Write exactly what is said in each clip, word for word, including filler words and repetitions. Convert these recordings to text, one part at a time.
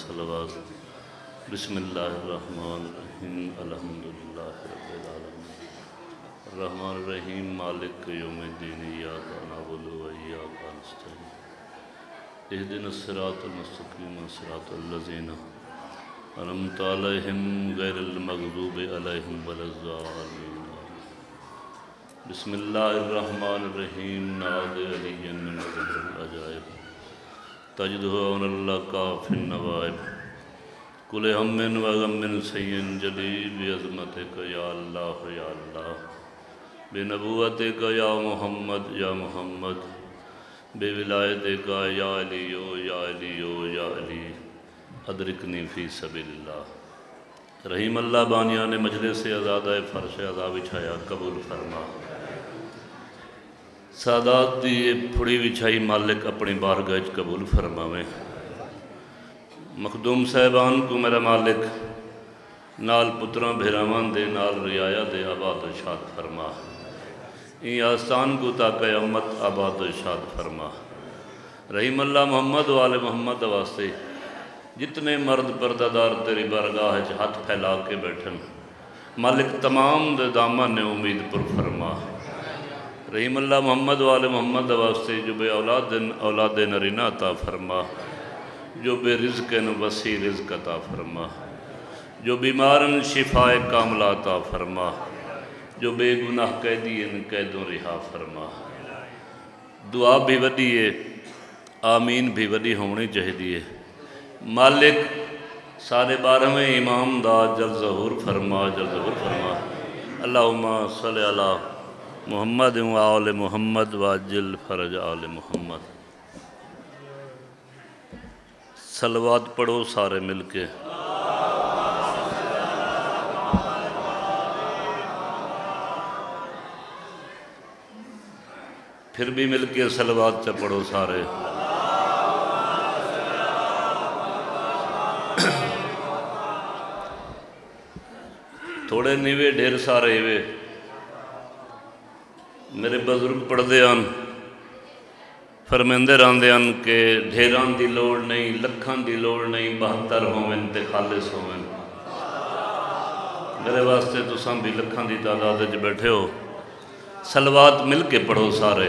صلوات بسم اللہ الرحمن الرحیم الحمدللہ رب العالمین الرحمن الرحیم مالک یوم الدین ایاک نعبد و ایاک نستعین اہدنا الصراط المستقیم صراط الذین انعمت علیہم غیر المغضوب علیہم ولا الضالین بسم اللہ الرحمن الرحیم ناد علی من ظہر العجائب تجدہ عون اللہ کا فی النوائب کل ہم و غم سین جلیل بعظمتک یا اللہ یا اللہ بے نبوتک یا محمد یا محمد بے ولایتک یا علیو یا علیو یا علی ادرکنی فی سبیل اللہ رحیم اللہ بانیان مجلس سے آزادہ فرش عذاب بچھایا قبول فرما سادات دی پھڑی وچھائی مالک اپنی بارگاہ قبول فرماویں مخدوم صاحبان کو میرا مالک نال پتران بھیرامان دے نال ریایہ دے آباد و شاد فرما این آستان کو تا قیامت آباد و شاد فرما رحیم اللہ محمد و آل محمد واسطے جتنے مرد پردادار تیری بارگاہ ہاتھ پھیلا کے بیٹھن مالک تمام دے دامن امید پر فرما رحیم اللہ محمد و آل محمد واسطے جو بے اولاد اولاد نرینہ عطا فرما جو بے رزق وسیع رزق عطا فرما جو بیمارن شفاء کاملہ عطا فرما جو بے گناہ قیدین قیدوں رہا فرما دعا بھی وڈی ہے آمین بھی وڈی ہونی چاہیے مالک سارے بارہویں امام دا جل ظہور فرما جل ظہور فرما اللہم صلی اللہ محمد و آل محمد واجل فرج آل محمد صلوات پڑھو سارے مل کے پھر بھی مل کے صلوات سے پڑھو سارے تھوڑے نیوے ڈھیر سارے ہوئے میرے بزرگ پڑھ دے آن فرمیندے ران دے آن کہ ڈھیران دی لوڑ نہیں لکھان دی لوڑ نہیں بہتر ہومن تے خالص ہومن میرے واسطے تو سام بھی لکھان دی تعداد جو بیٹھے ہو صلوات مل کے پڑھو سارے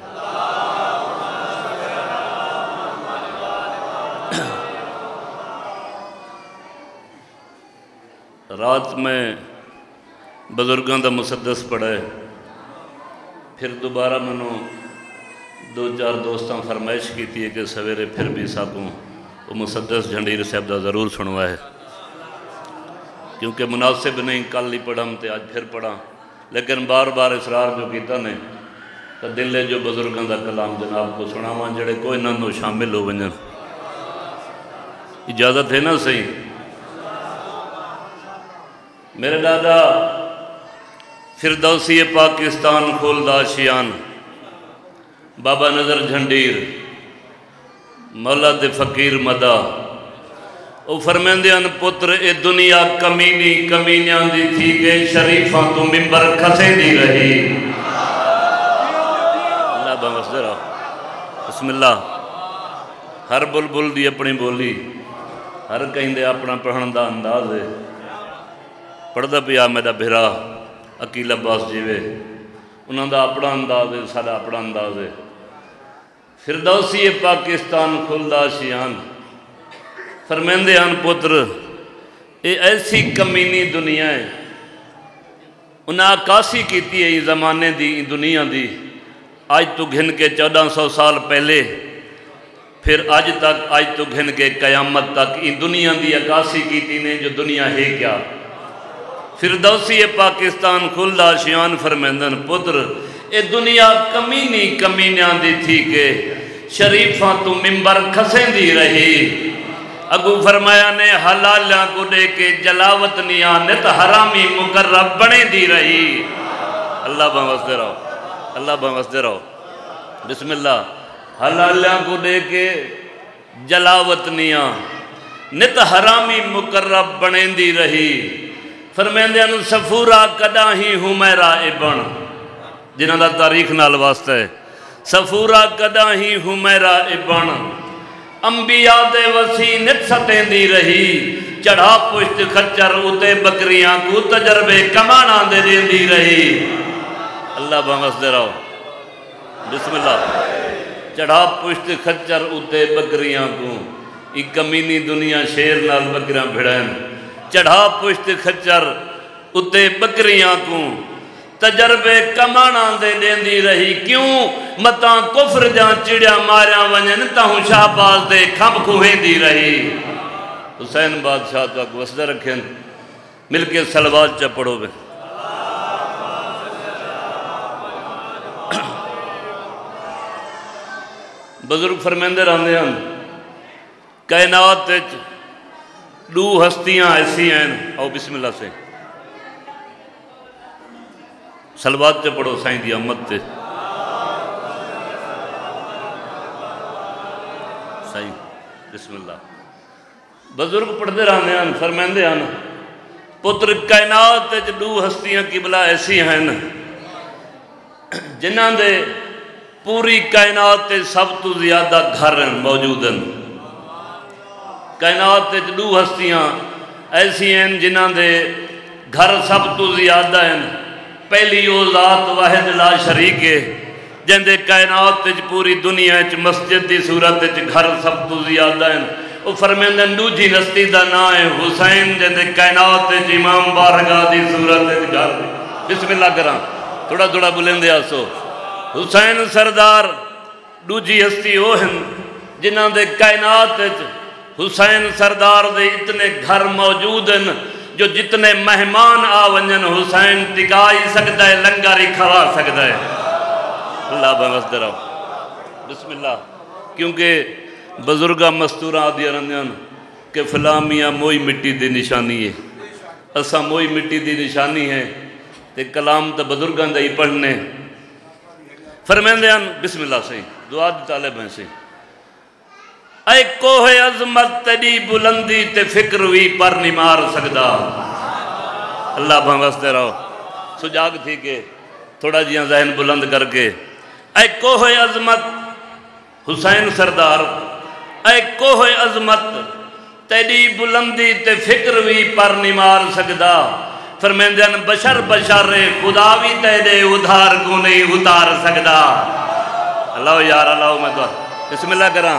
رات میں بزرگاں دا مسدس پڑھے پھر دوبارہ منو دو چار دوستاں فرمائش کی تھی کہ سویرے پھر بھی ساکوں وہ مسدس جھنڈیر صاحب دا ضرور سنوا ہے کیونکہ مناسب نہیں کل ہی پڑھا ہم تے آج پھر پڑھا لیکن بار بار اصرار جو کیتا نے تو دلے جو بزرگاں دا کلام جناب کو سناواں جڑے کوئی نہ نو شامل ہو ونجن اجازت ہے نا صحیح میرے دادا فردوسی پاکستان کھولدا شیان بابا نظر جھنڈیر مولا دے فقیر مدا او فرمیندے ان پتر اے دنیا کمینی کمینیاں دی تھی کہ شریفاں تو ممبر کھسے دی رہی اللہ بہت رہا بسم اللہ ہر بلبل دی اپنی بولی ہر کہیں دے اپنا پڑھن دا انداز ہے پڑھدا پیا میرا بھرا عقیل عباس جیوے انہوں دا اپنا انداز ہے سارا اپنا انداز ہے فردوسی پاکستان کھلدا شیان فرمیندے آن پتر اے ایسی کمینی دنیا ہے انہاں عکاسی کیتی ہے زمانے دی دنیا دی آج تو گھن کے چودہ سو سال پہلے پھر آج تک آج تو گھن کے قیامت تک ان دنیا دی عکاسی کیتی نے جو دنیا ہے کیا فردوسی پاکستان کھلدا شیان فرمیندن پتر اے دنیا کمینی کمینیاں دی تھی کہ شریفاں تو ممبر کھسیں دی رہی اگو فرمایا نے حلالیاں کو دے کے جلاوت نیاں نت حرامی مقرب بنے دی رہی اللہ بہت رہو اللہ بہت رہو بسم اللہ حلالیاں کو دے کے جلاوت نیاں نت حرامی مقرب بنے دی رہی فرمیندے انو سفورا کدا ہی حمیرہ ابن جنہاں دا تاریخ نال واسطہ ہے سفورا کدا ہی حمیرہ ابن انبیاء دے وسیع نت ستیں دی رہی چڑھا پشت خچر اتے بکریاں کو تجربے کمانا دے دین دی رہی اللہ بہنگس دے رہو بسم اللہ چڑھا پشت خچر اتے بکریاں کو ایک کمینی دنیا شیر نال بکریاں بھڑائیں چڑھا پشت خچر اتے بکریاں کو تجربے کمانا دے دین دی رہی کیوں متاں کفر جان چڑیا ماریا ونجن تاہوں شاہباز دے کھمب کھوہیں دی رہی حسین بادشاہ تو اک وسدہ رکھیں مل کے سلوات چا پڑھو بے بزرگ فرمیندے رہنے ہیں کائنات دو ہستیاں ایسی ہیں او بسم اللہ سے سلوات چا پڑھو سائیں دی احمد تے سائیں بسم اللہ بزرگ پڑھتے رہنے ہیں فرمیندے ہیں پتر کائنات دو ہستیاں قبلہ ایسی ہیں جنہاں دے پوری کائنات سب تو زیادہ گھر موجود ہیں کائنات دو ہستیاں ایسی ہیں جنہاں دے گھر سب تو زیادہ ہیں پہلی او ذات واحد لا شریک ہے جن دے کائنات پوری دنیا مسجد دی صورت گھر سب تو زیادہ ہیں وہ فرمیندے دوجی ہستی دا نام ہے حسین جن دے کائنات امام بارگاہ دی صورت گھر بسم اللہ کراں تھوڑا تھوڑا بلندے آسو حسین سردار دوجی ہستی وہ ہیں جنہاں دے کائنات حسین سردار دے اتنے گھر موجود ہیں جو جتنے مہمان آونجن حسین ٹکائی سکتا ہے لنگاری کھوا سکتا ہے اللہ بہنگس رہو بسم اللہ کیونکہ بزرگاں مستورہ آدھی رندیاں کہ فلاں میاں موئی مٹی دی نشانی ہے اسا موئی مٹی دی نشانی ہے تے کلام تا بزرگاں دا ہی پڑھنے فرمیندے ہیں بسم اللہ سے دعا دی طالب ہیں سے اے کوہ عظمت تیری بلندی تے فکر وی پر نہیں مار سکدا اللہ بھنگس دے رہو سجاگ تھی کہ تھوڑا جیاں ذہن بلند کر کے اے کوہ عظمت حسین سردار اے کوہ عظمت تیری بلندی تے فکر وی پر نہیں مار سکدا فرمیندے ہیں بشر بشر خدا بھی تیرے ادھار کو نہیں اتار سکدا اللہ یار اللہ میں تو بسم اللہ کراں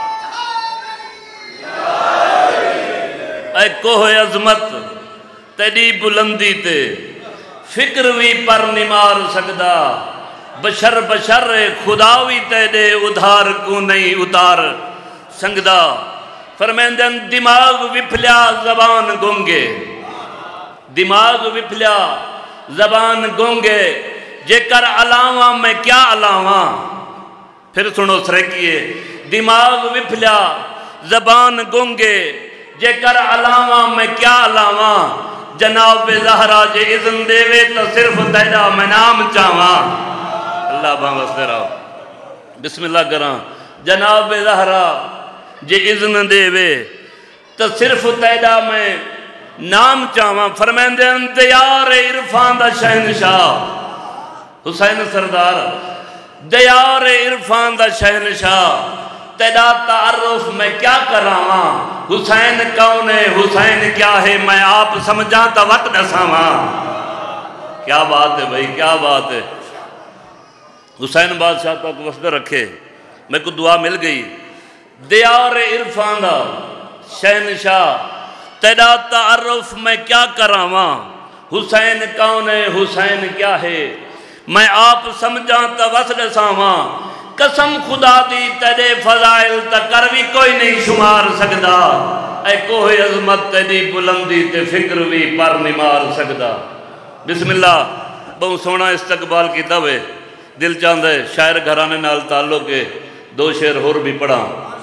اے کوہ عظمت تیری بلندی تے فکر بھی پر نہیں مار سکدا بشر بشر خدا بھی تیرے ادھار کو نہیں اتار سکدا فرمیندے ہیں دماغ وپھلیا زبان گونگے دماغ وپھلیا زبان گونگے جے کر علاوہ میں کیا علاوہ پھر سنو سرکیے دماغ وپھلیا زبان گونگے جے کر علاوہ میں کیا علاوہ جناب زہرا جے اذن دے وے تو صرف تیرا میں نام چاہواں اللہ بہنگس دے رہو بسم اللہ کراں جناب زہرا جے اذن دے وے تو صرف تیرا میں نام چاہواں فرمیندے ہیں دیار عرفان دا شہنشاہ حسین سردار دیار عرفان دا شہنشاہ تیرا تعارف میں کیا کراواں حسین کون ہے حسین کیا ہے میں آپ سمجھاں تا وقت دساواں کیا بات ہے بھائی کیا بات ہے حسین بادشاہ تک وسد رکھے میں کو دعا مل گئی دیار عرفان دا شہنشاہ تیرا تعارف میں کیا کراواں حسین کون ہے حسین کیا ہے میں آپ سمجھاں تا وسد دساواں قسم خدا دی تیرے فضائل تکر بھی کوئی نہیں شمار سکدا اے کوہ عظمت تیری بلندی تے فکر بھی پر نہیں مار سکدا بسم اللہ بہت سونا استقبال کی دوے دل چاندے شاعر گھرانے نال تعلق کے دو شعر ہور بھی پڑھا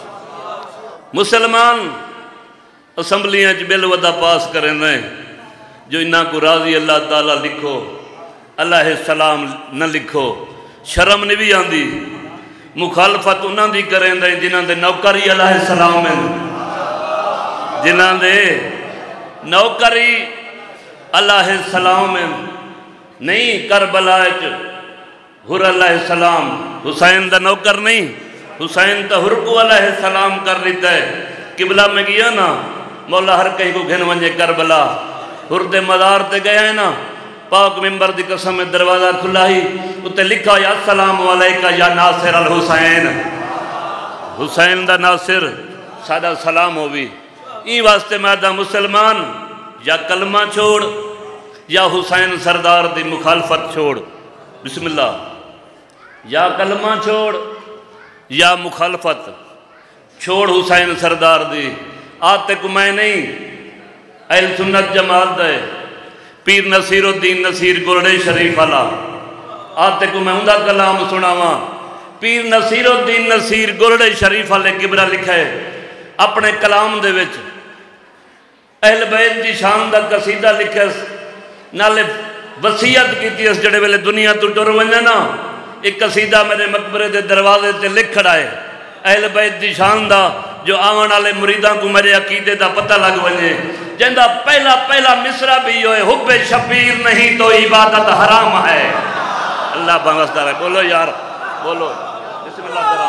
مسلمان اسمبلیاں چ بل ودا پاس کریں دیں جو انہاں کو راضی اللہ تعالیٰ لکھو اللہ السلام نہ لکھو شرم نہیں بھی آندی مخالفت انہاں دی کریں دیں جنہاں دے نوکری اللہ السلام ہیں جنہاں دے نوکری اللہ السلام ہیں نہیں کربلا چ حر اللہ السلام حسین دا نوکر نہیں حسین تا حرکو علیہ السلام کر لیتا ہے قبلہ میں گیا نا مولا ہر کہیں کو گھن ونجے کربلا حرد مدار تے گیا ہے نا پاک ممبر دی قسم دروازہ کھلا ہی اتے لکھا یا السلام علیکہ یا ناصر الحسین حسین دا ناصر سادہ سلام ہوئی این واسطے مادہ مسلمان یا کلمہ چھوڑ یا حسین سردار دی مخالفت چھوڑ بسم اللہ یا کلمہ چھوڑ یا مخالفت چھوڑ حسین سردار دی آتے کو میں نہیں اہل سنت جماعت دے پیر نصیر الدین نصیر گرڑے شریف اللہ آتے کو میں اندہ کلام سناواں پیر نصیر الدین نصیر گرڑے شریف اللہ کبرہ لکھا ہے اپنے کلام دے وچ اہل بیت دی شان دا قصیدہ لکھا ہے نالے وصیت کی تھی اس جڑے ویلے دنیا تو ٹر ونجا نا ایک قصیدہ میرے مقبرے دے دروازے تے لکھ کھڑا ہے اہل بیت دی شان دا جو آون والے مریداں کو میرے عقیدے دا پتہ لگ ونجے جندہ پہلا پہلا مصرع بھی ہوئے حب شبیر نہیں تو عبادت حرام ہے اللہ بانگستہ ہے بولو یار بولو بسم اللہ کرام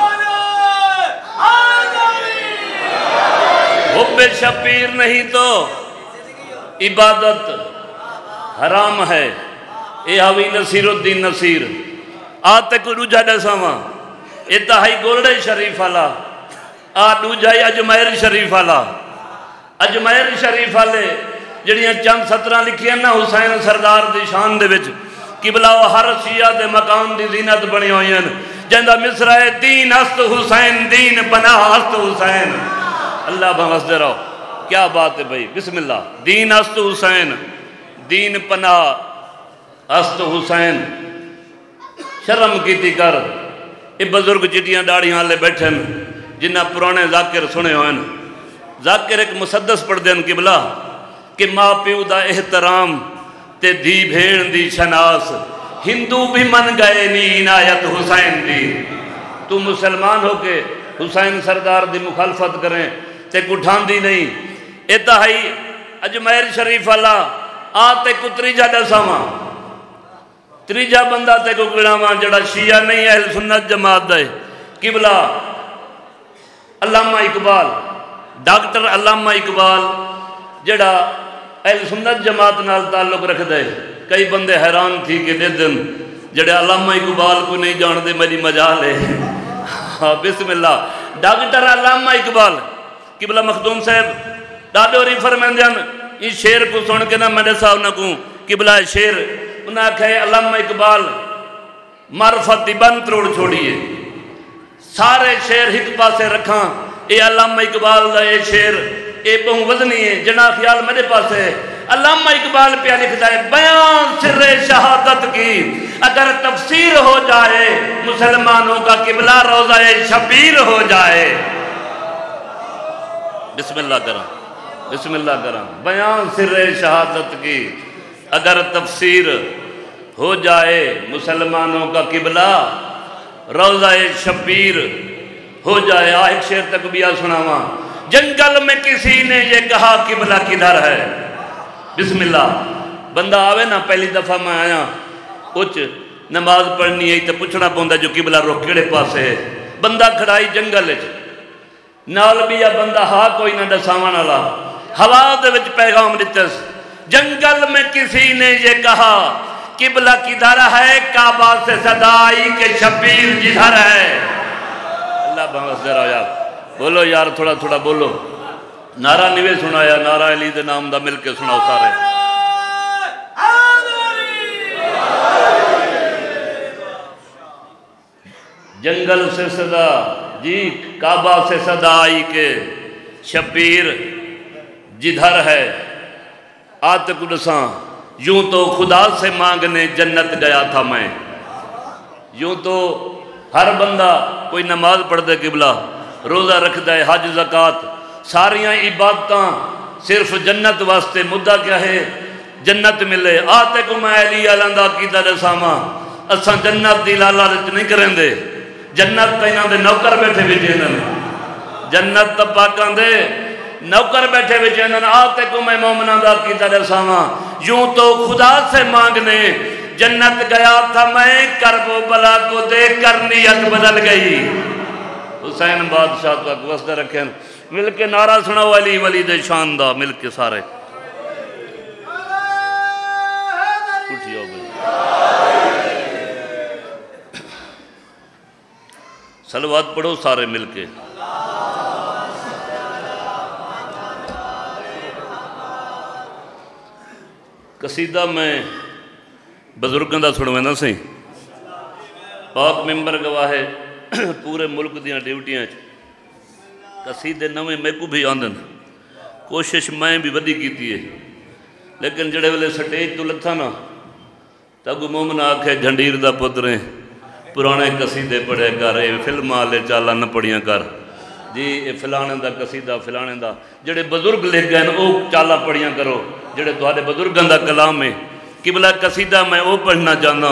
حب شبیر نہیں تو عبادت حرام ہے اے حوی نصیر الدین نصیر آتے کو روجہ ڈیساواں اتہائی گولڈے شریف اللہ آ روجہائی اجمیر شریف اللہ اجمیر شریف اللہ جڑیاں چند سترہ لکھیاں نا حسین سردار دی شان دے وچ قبلہ و ہر شیعہ دے مقام دی زینت بنی ہوئی ہیں جندہ مصرع دین است حسین دین پناہ است حسین اللہ بہنس دے رہو کیا بات ہے بھئی بسم اللہ دین است حسین دین پناہ است حسین شرم کیتی کر اے بزرگ چٹیاں ڈاڑیاں لے بیٹھن جنہ پرانے ذاکر سنے ہوئے ذاکر ایک مسدس پڑھ دین قبلہ کہ ماں پیو دا احترام تے دی بھیڑ دی شناس ہندو بھی من گئے نی عنایت حسین دی تو مسلمان ہو کے حسین سردار دی مخالفت کریں تے کٹھان دی نہیں اتہائی اجمیر شریف اللہ آتے کو تریجہ ڈساواں تریجہ بندہ تے کو گڑاواں جڑا شیعہ نہیں اہل سنت جماعت دے قبلہ علامہ اقبال ڈاکٹر علامہ اقبال جڑا اہل سنت جماعت نال تعلق رکھ دے کئی بندے حیران تھی کہ دے دن جڑے علامہ اقبال کو نہیں جان دے میری مجال ہے بسم اللہ ڈاکٹر علامہ اقبال قبلہ مخدوم صاحب ڈاڈو ری فرمیندیاں اس شیر کو سن کے نہ میرے صاحب نہ کوں قبلہ شیر انہاں کہے علامہ اقبال معرفت بند تروڑ چھوڑیے سارے شیر ہک پاسے رکھاں اے علامہ اقبال دا اے شیر اے بہوں وزنی ہے جنا خیال میرے پاس ہے علامہ اقبال پہ لکھتا ہے بیان سر شہادت کی اگر تفسیر ہو جائے مسلمانوں کا قبلہ روضہ شبیر ہو جائے بسم اللہ کرام بسم اللہ کرام بیان سر شہادت کی اگر تفسیر ہو جائے مسلمانوں کا قبلہ روضہ شبیر ہو جائے ایک شیر تک بیا سناواں جنگل میں کسی نے یہ کہا قبلہ کدھر ہے بسم اللہ بندہ آوے نا پہلی دفعہ میں آیا کچھ نماز پڑھنی ہے تو پوچھنا پوندا جو قبلہ روح کیڑے پاسے ہے بندہ کھڑائی جنگل ہے نال بیا بندہ ہاں کوئی نہ دساواں والا ہوا دے وچ پیغام دتس جنگل میں کسی نے یہ کہا قبلہ کدھر ہے کعبہ سے صدا آئی کہ شبیر جدھر ہے اللہ بہت ذرا یار بولو یار تھوڑا تھوڑا بولو نعرہ نوے سنایا نعرہ علی دے نام دا مل کے سناؤ سارے جنگل سے صدا جی کعبہ سے صدا آئی کہ شبیر جدھر ہے آت قدساں یوں تو خدا سے مانگنے جنت گیا تھا میں یوں تو ہر بندہ کوئی نماز پڑھ دے قبلہ روزہ رکھ دے حج زکاة ساریاں عبادتاں صرف جنت واسطے مدہ کیا ہے جنت ملے آتے کو میں علی علندہ کی در ساما اساں جنت دی لالارت نہیں کریں دے جنت تیناں دے نوکر بیٹھے بھی جنن جنت تپاکاں دے نوکر بیٹھے بھی جنن آتے کو میں مومنہ دا کی در ساما یوں تو خدا سے مانگنے جنت گیا تھا میں کرب و بلا کو دیکھ کر نیت بدل گئی حسین بادشاہ تک وسدہ رکھیں مل کے نعرہ سناو علی ولی دے شان دا مل کے سارے اٹھیو بھئی صلوات پڑھو سارے مل کے قصیدہ میں بزرگاں دا سنویں نا سی پاک ممبر گواہ ہے پورے ملک دیاں ڈیوٹیاں قصیدے نویں میں کو بھی آندن کوشش میں بھی ودی کیتی ہے لیکن جڑے ویلے سٹیج تو لتھا نا تاگو مومن آکھے جھنڈیر دا پتریں پرانے قصیدے پڑھے کر اے فلم آلے چالا نہ پڑھیاں کر جی اے فلانے دا قصیدہ فلانے دا جڑے بزرگ لکھ گئے او چالا پڑھیاں کرو جڑے تہاڈے بزرگاں دا کلام ہے قبلہ قصیدہ میں او پڑھنا چاہنا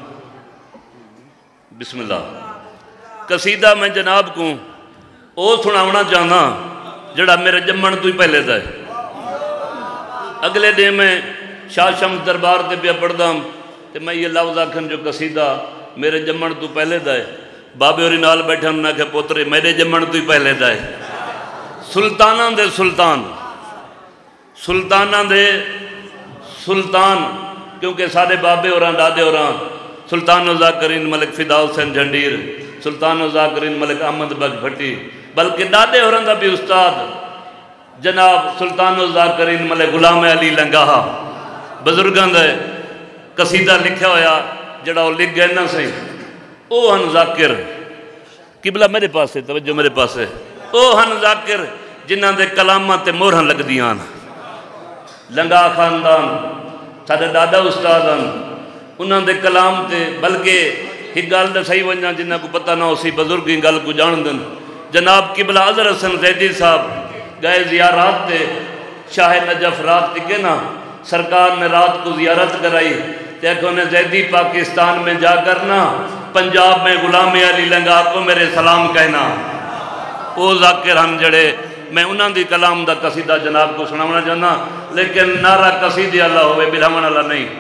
بسم اللہ قصیدہ میں جناب کو او سناونا چاہنا جڑا میرے جمن تو ہی پہلے دا ہے اگلے دے میں شاہ شمس دربار دے پیا پڑھ دا کہ میں یہ لفظ آکھن جو قصیدہ میرے جمن تو پہلے دا ہے بابے اور نال بیٹھے انہوں نے کہا پوترے میرے جمن تو ہی پہلے دا ہے سلطانہ دے سلطان سلطانہ دے سلطان کیونکہ سارے بابے اور دادے اور سلطان الزاکرین ملک فدا حسین جھنڈیر سلطان الزاکرین ملک احمد بخش بھٹی بلکہ دادے اور دا بھی استاد جناب سلطان الزاکرین ملک غلام علی لنگاہا بزرگان دے قصیدہ لکھا ہویا جڑا وہ لکھ گئے نا صحیح او ہن ذاکر قبلہ میرے پاس ہے توجہ میرے پاس ہے او ہن ذاکر جنہاں دے کلامات تے مورہاں لگ دیان لنگا خاندان سادے دادا استادان انہاں دے کلام تے بلکہ ہی گال دے صحیح ونجاں جنہاں کو پتہ نہ ہو سی بزرگ ہی گال کو جان دن جناب قبلہ عذر حسن زیدی صاحب گئے زیارات تے شاہ نجف رات تے نا سرکار نے رات کو زیارت کرائی دیکھو نے زیدی پاکستان میں جا کرنا پنجاب میں غلام علی لنگا کو میرے سلام کہنا او ذاکر ہم جڑے میں انہاں دی کلام دا قصیدہ جناب کو سناونا چاہنا لیکن نعرہ قصیدہ اللہ ہوئے بلہمن اللہ نہیں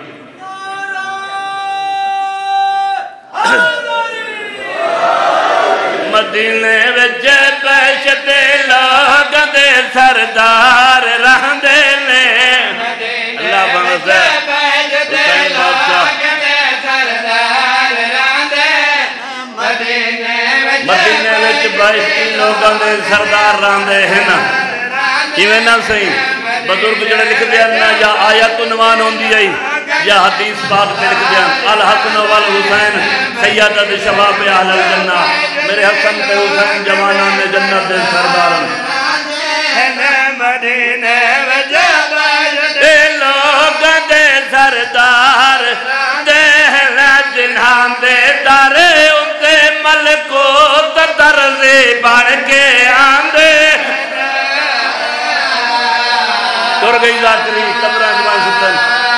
مدینے وچے پیشتے لوگ دے سردار رہندے لے اللہ بنزے حسین بادشاہ مدینے وچ پیشتے لوگ دے سردار رہندے ہیں نا ایویں نہ صحیح بزرگ جڑے لکھ دیا نا یا آیت عنوان ہوندی آئی یا حدیث پاک میں لکھ دیا الحسن والحسین سیدت شباب اہل الجنہ میرے حسن تے حسین جوانان نے جنت دے سردارن مدینے وجہ لوگ دے سردار دہلا جنہاں دے دارے اتے ملکو تدرزی بڑھ کے آندے تر گئی ذاکری قبرہ جوان ستن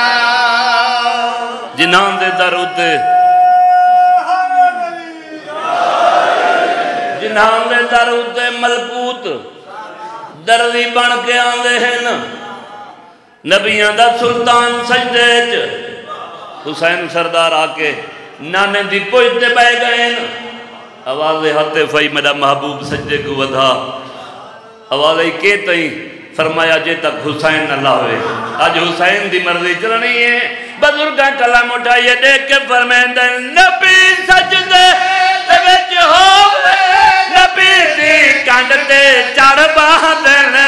جنہاں دے در اتے جنہاں دے در اتے ملکوت درزی بن کے آندے ہیں نبیان دا سلطان سجدے چ حسین سردار آکے نانے دی پوچھتے بے گئے آواز ہاتھے فائی میرا محبوب سجدے کو ودھا آواز کے تئیں فرمایا جے تک حسین نہ لاوے آج حسین دی مرضی چلنی ہے بزرگاں کلام اٹھائیے دیکھ کے فرمائیں دے نبی سجدے وچ ہووے نبی دی کانڈتے چڑھ باندھنا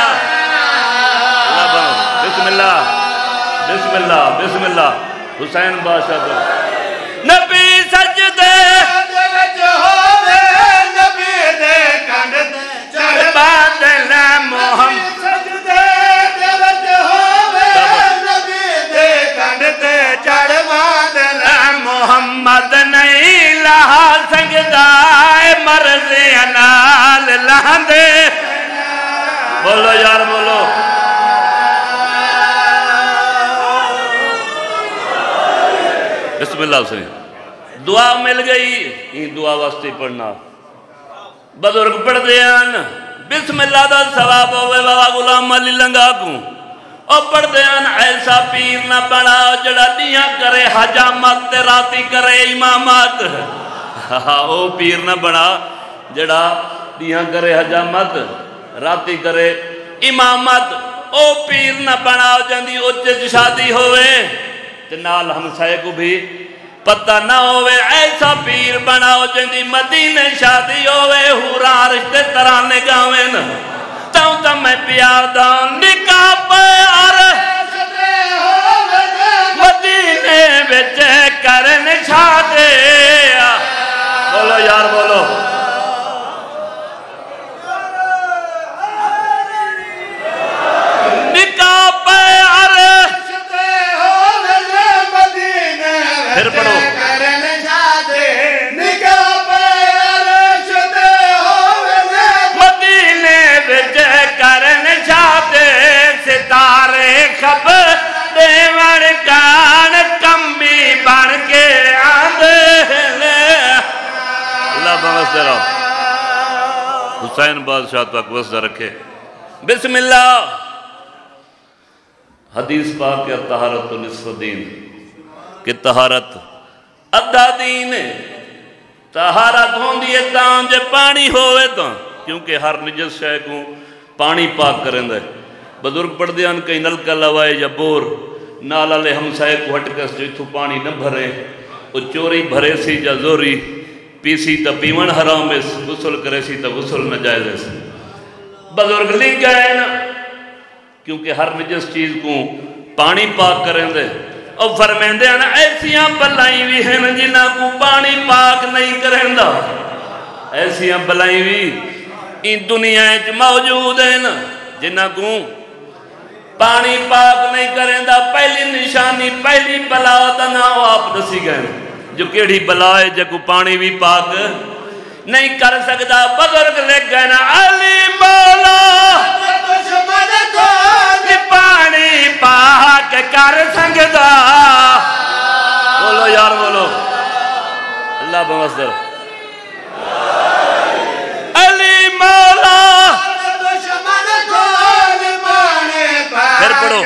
بسم اللہ بسم اللہ بسم اللہ حسین بادشاہ کو نبی سجدے وچ ہووے نبی دے کانڈتے چڑھ باندھنا محمد سجدے وچ ہووے نبی دے کانڈتے چڑھ باندھنا محمد نہیں لہا سکدا مرضی نال لاندے بولو یار بولو بسم اللہ سے دعا مل گئی یہ دعا واسطے پڑھنا بزرگ پڑھ دیان بسم اللہ دا ثواب ہوئے بابا غلام علی لنگا کو اور پڑھ دیان ایسا پیر نہ بڑا جڑا دیاں کرے حجامت راتی کرے امامات او پیر نہ بڑا جڑا دیاں کرے حجامت راتی کرے امامت او پیر نہ بناؤ جاندی اچھ شادی ہوئے تے نال ہمسائے کو بھی پتہ نہ ہوئے ایسا پیر بناؤ جاندی مدینے شادی ہوئے ہورا رشتے ترانے گاویں تاؤں تا میں پیادان نکاح پیار مدینے بچے کرن شادی بولو یار بولو نکاح پیار پھر پڑھو مدینے بچے کرن شادی ستارے خبر دیوان کان کمی بن کے آدھے اللہ بہت رہو حسین بادشاہ تک وزدہ رکھے بسم اللہ حدیث پاک ہے طہارت نصف دین کہ طہارت ادھا دین ہے طہارت ہوں دیئے تاں جے پانی ہوئے تاں کیونکہ ہر نجس شے کو پانی پاک کریں دے بزرگ پڑھ دیاں کہیں نلکہ لوائے یا بور نالا لے ہمسائے کو ہٹکس جو اتھو پانی نہ بھرے وہ چوری بھرے سی جا زوری پیسی تا پیون حرام اس غسل کرے سی تا غسل نہ جائز اس بزرگ لکھ گئے نا کیونکہ ہر نجس چیز کو پانی پاک کریں دے اور فرمین دے نا ایسیاں بلائیں بھی ہیں جنہ کو پانی پاک نہیں کریں دا ایسیاں بلائیں بھی ان دنیا ایچ موجود ہیں نا جنہ کو پانی پاک نہیں کریں دا پہلی نشانی پہلی بلا دا ناو آپ دسی گئے جو کیڑی بلا ہے جب کو پانی بھی پاک نہیں کر سکتا بزرگ لے گئے نا علی مولا پانی پاک کر سکتا بولو یار بولو اللہ بمصدر علی مولا پھر پڑھو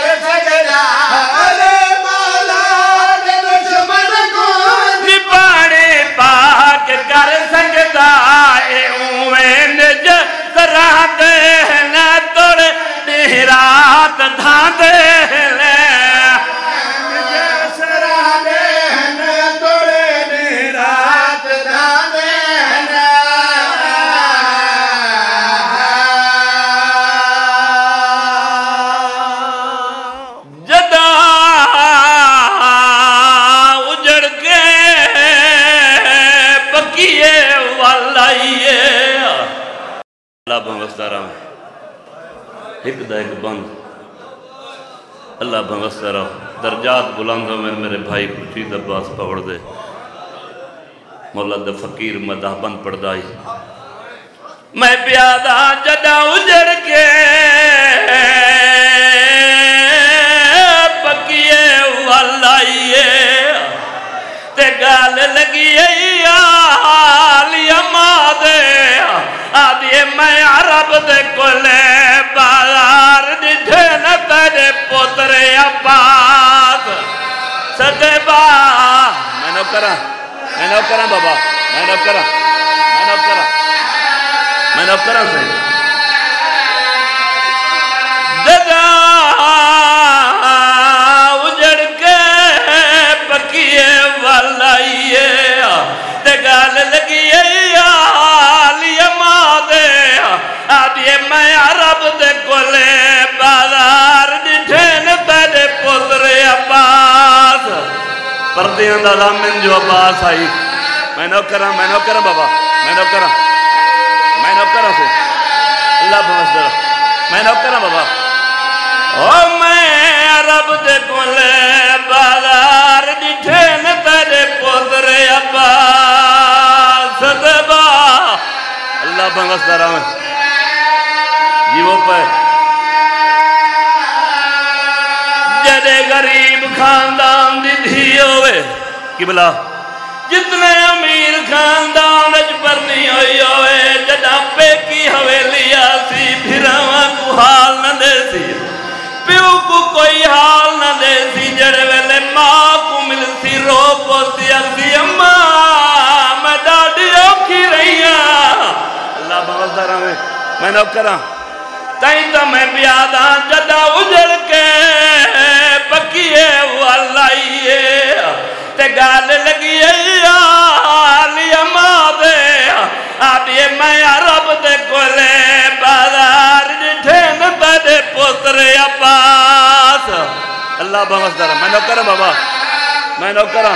پانی پاک کر سکتا اے اویں نج طرح دے نہ توڑ دی رات دھاں دے لے ایک دا ایک بند اللہ بھنگستہ رہو درجات بلندوں میں میرے بھائی خورشید عباس پڑھ دے مولا دا فقیر مدح بند پڑھ دائی میں پیادہ جدا اجڑ کے پکیے والائیے تے گال لگیے آلی امادے آدھیے میں عرب دے کلے بازار جھے نہ تیرے پوترے عباس سدے با میں نو کرا میں نو کرا بابا میں نو کرا میں نو کرا میں نو کرا سے جگہ اجڑ کے پکیے والائیے تے گال لگیے آلی امادے آدھیے میں عرب دے کلے بازار جھے نہ تیرے پوترے عباس پردیاں دا دامن جو عباس آئی میں نو کرا میں نو کرا بابا میں نو کرا میں نو کرا سے اللہ بمصدر میں نو کرا بابا او میں عرب دے کلے بازار جھے نہ تیرے پوترے عباس دبا اللہ بمصدر آمین جی وہ پہ جدے غریب خاندان دی دھی ہوئے قبلہ جتنے امیر خاندان اج پر نہیں ہوئی ہوئے جدا پہ کی حویلی آسی پھراواں کو حال نہ دے سی پیو کو کوئی حال نہ دے سی جڑے ویلے ماں کو مل سی رو پو سی اسی اماں میں ڈاڈی اوکھی رہی ہاں بخشدہ رہے میں نوکراں تائیں تو میں بیادہ جدہ اجڑ کے پکیے والائیے تے گال لگیے آلی امادے آبیے میں عرب دے کولے بازار جٹھین تدے پتر عباس اللہ بہت دارا میں نوکراں بابا میں نوکراں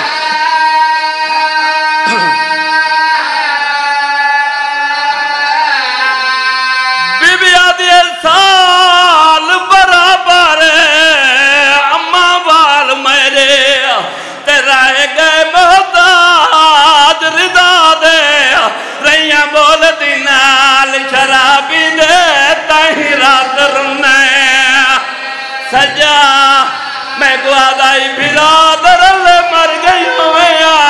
بی بی آدھی سال برابر اماں وال میرے تیرا گئے محتاج رضا دے رہیاں بول دینال شرابی دے تاہی رات رنے سجا میں گوادائی برادر اللہ مر گئی ہوئے